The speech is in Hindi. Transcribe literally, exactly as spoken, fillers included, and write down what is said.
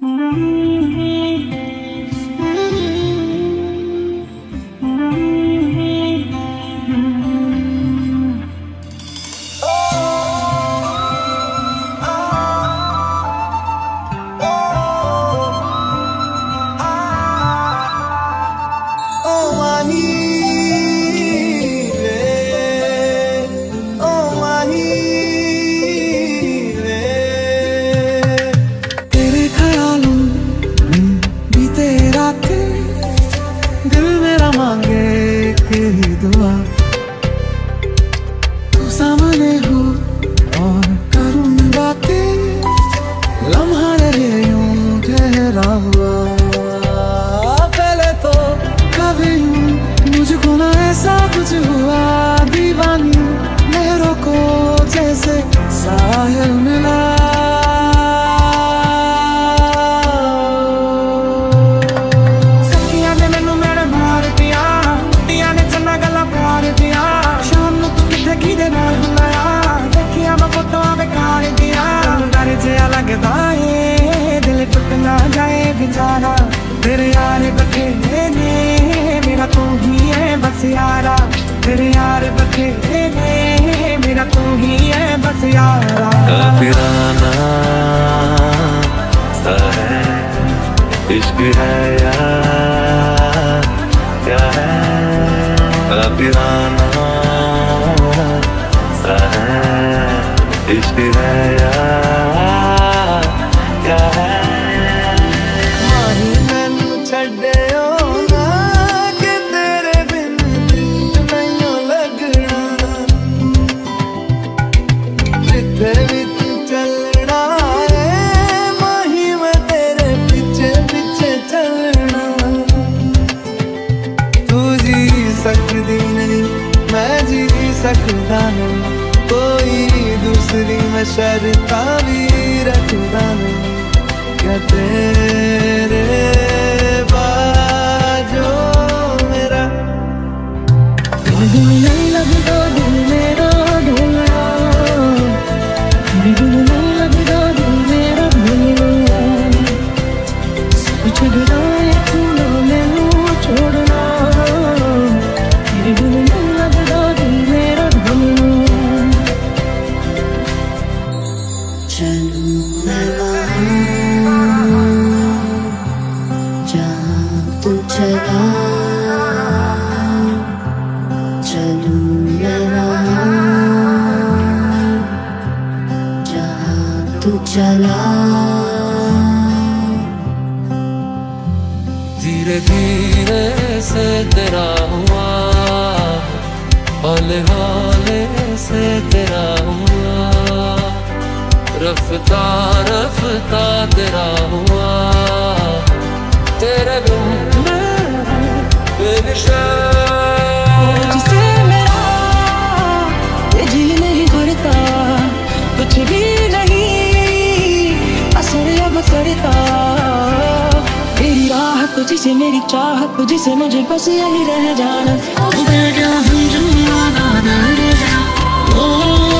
तू सामने हो और करूं बातें, लम्हा रहे यूं ठहरा हुआ। पहले तो कभी यूं मुझको ना ऐसा कुछ हुआ, दीवानी लहरों को जैसे साहिल मिला। लगता है दिल टूट ना जाए बेचारा, तेरे यार बखेरे ने मेरा तू ही है बस यारा, तेरे यार बखेरे ने मेरा तू ही है बस यारा। काफिराना सा है इश्क है यार, क्या है काफिराना सा है इश्क है यार। सकती नहीं मैं जी सकता नहीं, कोई दूसरी मैं शर्ता भी रखता नहीं। क्या तेरे बाजो मेरा दिल नहीं लगता, दिल मेरा ढोलना, दिल नहीं लगता, दिल मेरा ढोलना। सब छुड़ना छूना मैनू छोड़ना, दिल नहीं लगता, दिल मेरा ढोलना। चलूं मैं वहाँ जहाँ तू चला, चलूं मैं वहाँ जहाँ तू चला। धीरे धीरे से तेरा हुआ, हौले हौले से तेरा हुआ, रफ्ता रफ्ता तेरा हुआ, तेरे बिन मैं बेनिशान। जिसे मेरा ये जी नहीं करता, कुछ भी नहीं असर अब करता। तेरी राह तुझसे मेरी चाह, तुझसे मुझे बस यही रह जाना।